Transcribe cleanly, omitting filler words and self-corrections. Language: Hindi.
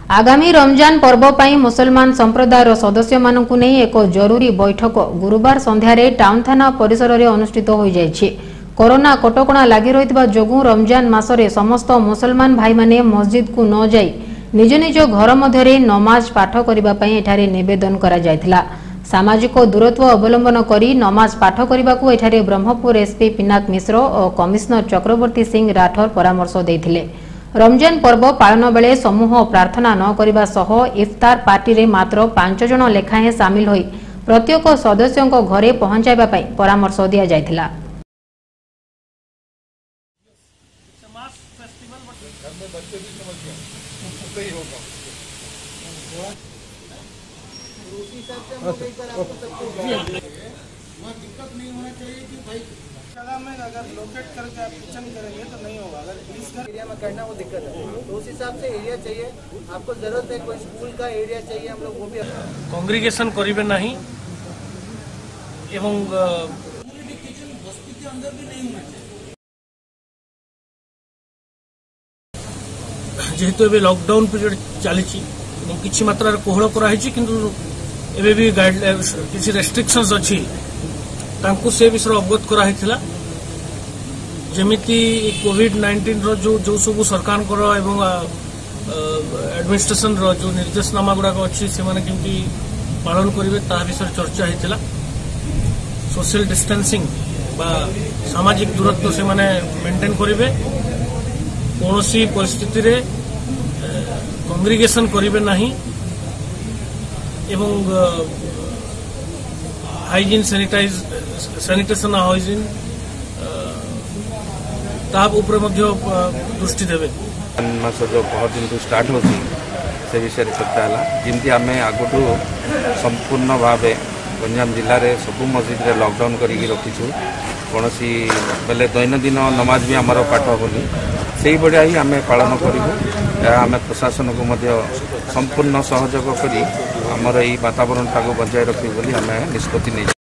आगामी रमजान पर्व पर मुसलमान संप्रदायर सदस्य मानकु नहीं एक जरूरी बैठक गुरुवार संध्यारे टाउन थाना परिसर में अनुष्ठित हो जाइछि। कोरोना कटकणा लगी रही जोगु रमजान मासरे समस्त मुसलमान भाई माने मस्जिद को न जाई निज निज घर मध्य नमाज पाठ करने एठारे निवेदन करा जायथिला। सामाजिक दूरत्व अवलंबन करी नमाज पाठ करने को एठारे ब्रह्मपुर एसपी पिनाक मिश्र और कमिश्नर चक्रवर्ती सिंह राठौर परामर्श देथिले। रमजान पर्व पालन बेले समूह प्रार्थना न करने सह इफ्तार पार्टी रे मात्र 5 जन लेखाएं सामिल होई प्रत्येक सदस्यों घरे पहुंचाइबा पई परामर्श दिया जायथिला। दिक्कत नहीं होना चाहिए कि भाई कदम में अगर लोकेट करके आप किचन करेंगे तो नहीं होगा। अगर इस एरिया में करना वो दिक्कत है, तो उस हिसाब से एरिया चाहिए। आपको जरूरत है कोई स्कूल का एरिया चाहिए, हम लोग वो भी कांग्रीगेशन करेंगे नहीं एवं किचन बस्ती के अंदर भी नहीं होना चाहिए। जेहेतु एबे लॉकडाउन पीरियड चली किसी मात्रा कोहल कराई किंतु एबे भी किसी रेस्ट्रिक्शंस अच्छी तांको से विषय अवगत कराई जेमिति कोविड-19 रो जो सब सरकार एवं एडमिनिस्ट्रेशन रो जो निर्देशनामा गुड़ाक अच्छी से माने केमती पालन करेंगे ता विषय चर्चा होता। सोशल डिस्टेंसिंग बा सामाजिक दूरत्व से माने मेंटेन करेंगे, कौन सी परिस्थिति रे कांग्रीगेशन करेंगे नहीं एवं हाइजीन सैनिटेशन हाइजीन ताप ऊपर दृष्टि देवे। मास जो बहुत दिन स्टार्ट होती से विषय चर्चा है जमी आम आगुठू संपूर्ण भाव गंजाम जिले में सबू मस्जिद रे लॉकडाउन करके रखीचु। कौन सी बेले दैनंदिन नमाज भी आमर पाठ होनी से भाया ही आम पालन करूँ। आम प्रशासन को संपूर्ण सहयोग करी आमर यही वातावरण टाक बजाय रखी आम निष्पत्ति नहीं।